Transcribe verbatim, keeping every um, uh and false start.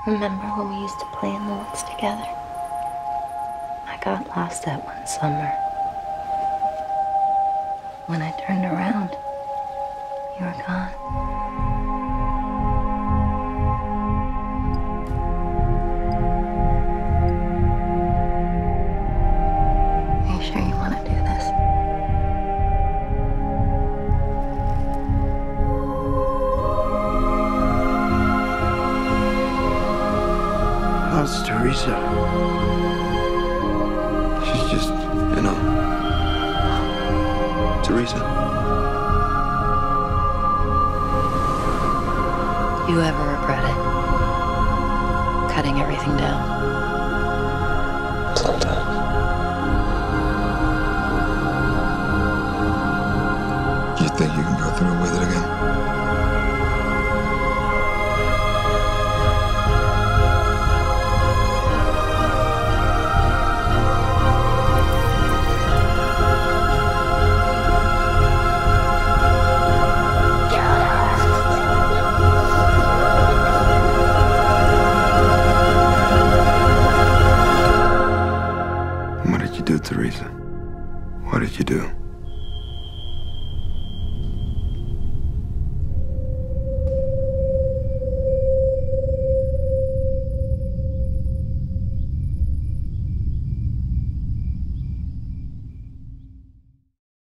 Remember when we used to play in the woods together? I got lost that one summer. When I turned around, you were gone. Are you sure you want to do this? How's Teresa? She's just, you know, Teresa. You ever regret it? Cutting everything down? Sometimes. You think you can go through with it again? Teresa, what did you do?